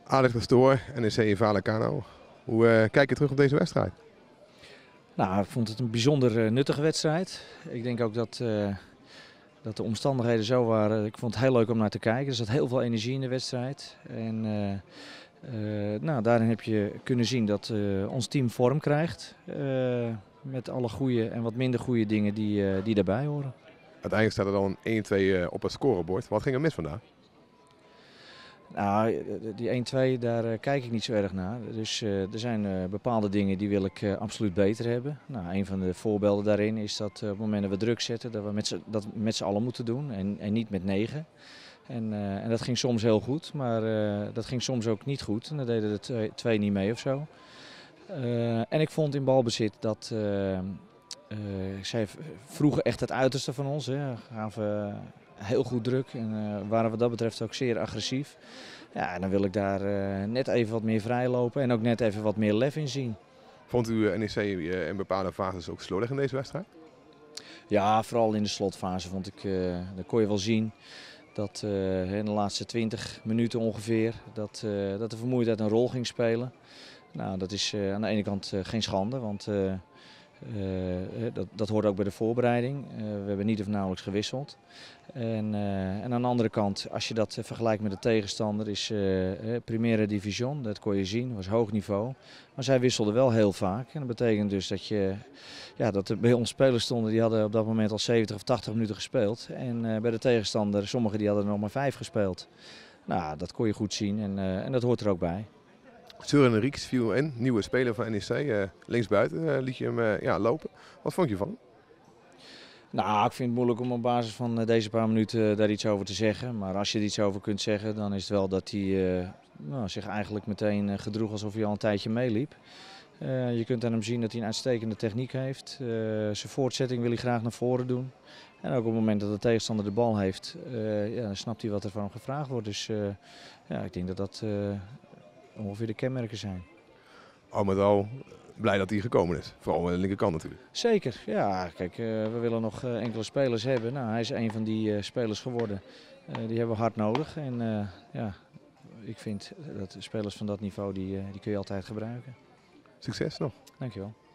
Alex Pastoor, NEC Vallecano. Hoe kijk je terug op deze wedstrijd? Nou, ik vond het een bijzonder nuttige wedstrijd. Ik denk ook dat de omstandigheden zo waren. Ik vond het heel leuk om naar te kijken. Er zat heel veel energie in de wedstrijd. En nou, daarin heb je kunnen zien dat ons team vorm krijgt. Met alle goede en wat minder goede dingen die daarbij horen. Uiteindelijk staat er dan 1-2 op het scorebord. Wat ging er mis vandaag? Nou, die 1-2, daar kijk ik niet zo erg naar. Dus er zijn bepaalde dingen die wil ik absoluut beter hebben. Nou, een van de voorbeelden daarin is dat op het moment dat we druk zetten, dat we dat met z'n allen moeten doen en niet met 9. En dat ging soms heel goed, maar dat ging soms ook niet goed. En dan deden er twee niet mee of zo. En ik vond in balbezit dat zij vroegen echt het uiterste van ons. Hè. Gaven heel goed druk en waren wat dat betreft ook zeer agressief. Ja, en dan wil ik daar net even wat meer vrij lopen en ook net even wat meer lef in zien. Vond u NEC in bepaalde fases ook slordig in deze wedstrijd? Ja, vooral in de slotfase vond ik, dan kon je wel zien dat in de laatste 20 minuten ongeveer dat de vermoeidheid een rol ging spelen. Nou, dat is aan de ene kant geen schande, want dat hoort ook bij de voorbereiding. We hebben niet of nauwelijks gewisseld. En aan de andere kant, als je dat vergelijkt met de tegenstander, is Primera Division, dat kon je zien, was hoog niveau. Maar zij wisselden wel heel vaak. En dat betekent dus dat er bij ons spelers stonden, die hadden op dat moment al 70 of 80 minuten gespeeld. En bij de tegenstander, sommigen die hadden er nog maar 5 gespeeld. Nou, dat kon je goed zien en dat hoort er ook bij. Søren Rieks viel in, nieuwe speler van NEC. Linksbuiten liet je hem lopen. Wat vond je van hem? Nou, ik vind het moeilijk om op basis van deze paar minuten daar iets over te zeggen. Maar als je er iets over kunt zeggen, dan is het wel dat hij zich eigenlijk meteen gedroeg alsof hij al een tijdje meeliep. Je kunt aan hem zien dat hij een uitstekende techniek heeft. Zijn voortzetting wil hij graag naar voren doen. En ook op het moment dat de tegenstander de bal heeft, dan snapt hij wat er van hem gevraagd wordt. Dus ik denk dat dat ongeveer de kenmerken zijn. Al met al blij dat hij gekomen is. Vooral aan de linkerkant natuurlijk. Zeker, ja. Kijk, we willen nog enkele spelers hebben. Nou, hij is een van die spelers geworden. Die hebben we hard nodig. En ik vind dat spelers van dat niveau, die kun je altijd gebruiken. Succes nog. Dankjewel.